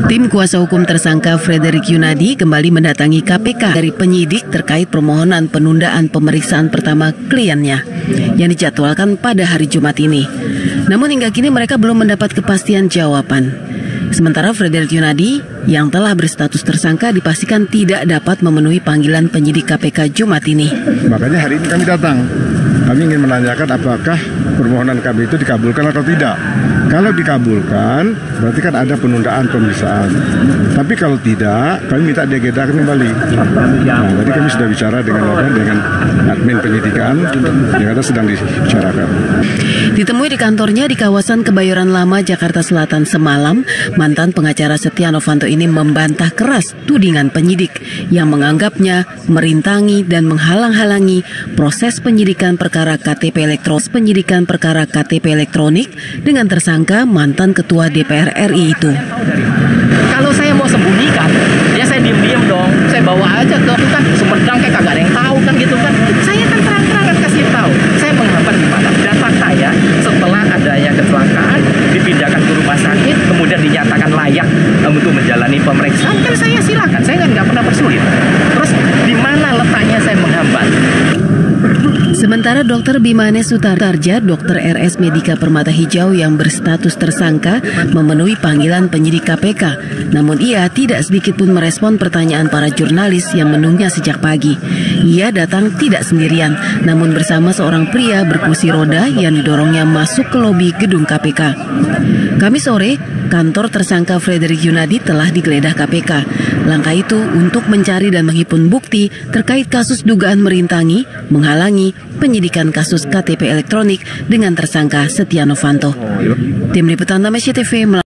Tim kuasa hukum tersangka Frederick Yunadi kembali mendatangi KPK dari penyidik terkait permohonan penundaan pemeriksaan pertama kliennya yang dijadwalkan pada hari Jumat ini. Namun hingga kini mereka belum mendapat kepastian jawaban. Sementara Frederick Yunadi yang telah berstatus tersangka dipastikan tidak dapat memenuhi panggilan penyidik KPK Jumat ini. Makanya hari ini kami datang. Kami ingin menanyakan apakah permohonan kami itu dikabulkan atau tidak. Kalau dikabulkan, berarti kan ada penundaan pemeriksaan. Tapi kalau tidak, kami minta diagendakan kembali. Nah, tadi kami sudah bicara dengan admin penyidikan, yang ada sedang dibicarakan. Ditemui di kantornya di kawasan Kebayoran Lama, Jakarta Selatan semalam, mantan pengacara Setia Novanto ini membantah keras tudingan penyidik yang menganggapnya merintangi dan menghalang-halangi proses penyidikan perkara KTP elektronik dengan tersangka mantan ketua DPR RI itu. Kalau saya mau sembunyikan, ya saya diem-diem dong. Saya bawa aja ke itu kan Sumedang kayak kagak ada yang tahu kan gitu kan. Saya kan terang-terangan kasih tahu. Saya menghambat gimana. Dan faktanya setelah adanya kecelakaan dipindahkan ke rumah sakit, kemudian dinyatakan layak untuk menjalani pemeriksaan, kan saya silakan. Saya nggak pernah bersulit. Terus di mana letaknya saya menghambat? Sementara Dr. Bimanes Sutarja, Dr. RS Medika Permata Hijau yang berstatus tersangka memenuhi panggilan penyidik KPK. Namun ia tidak sedikit pun merespon pertanyaan para jurnalis yang menunggunya sejak pagi. Ia datang tidak sendirian, namun bersama seorang pria berkursi roda yang didorongnya masuk ke lobi gedung KPK. Kamis sore, kantor tersangka Frederick Yunadi telah digeledah KPK. Langkah itu untuk mencari dan menghimpun bukti terkait kasus dugaan merintangi, menghalangi penyidikan kasus KTP elektronik dengan tersangka Setia Novanto. Tim Liputan Tamasya TV